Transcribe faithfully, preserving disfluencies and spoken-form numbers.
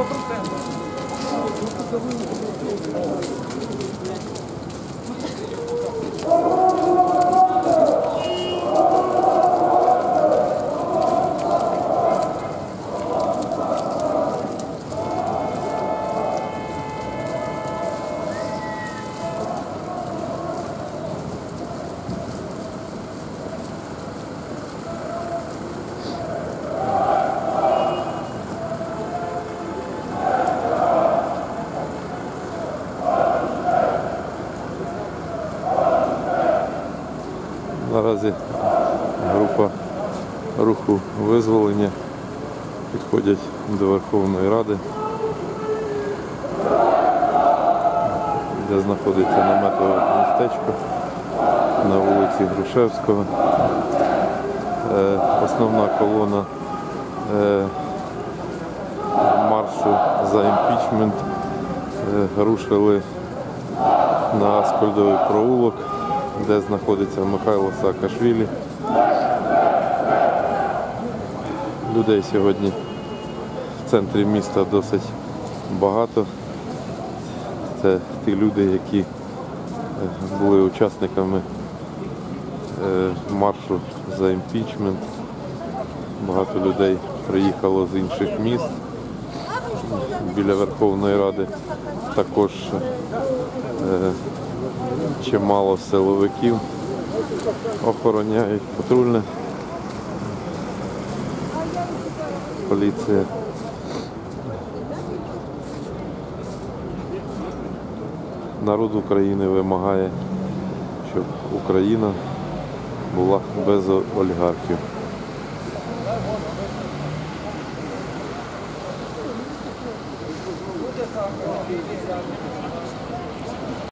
Наразі група руху визволення підходять до Верховної Ради, де знаходиться наметове містечко на вулиці Грушевського. Основна колона маршу за імпічмент рушили на Аскольдовий провулок, де знаходиться Михайло Саакашвілі. Людей сьогодні в центрі міста досить багато. Це ті люди, які були учасниками маршу за імпічмент. Багато людей приїхало з інших міст біля Верховної Ради. Також чимало силовиків охороняють, патрульна поліція. Народ України вимагає, щоб Україна була без олігархів.